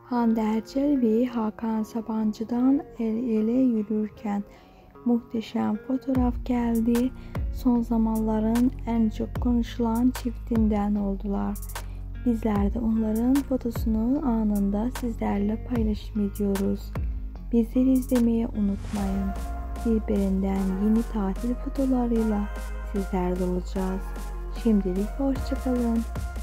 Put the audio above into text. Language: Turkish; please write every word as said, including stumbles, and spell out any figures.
Hande Erçel ve Hakan Sabancı'dan el ele yürürken muhteşem fotoğraf geldi. Son zamanların en çok konuşulan çiftinden oldular. Bizler de onların fotosunu anında sizlerle paylaşım ediyoruz. Bizleri izlemeyi unutmayın. Birbirinden yeni tatil fotolarıyla sizlerle olacağız. Şimdilik hoşçakalın.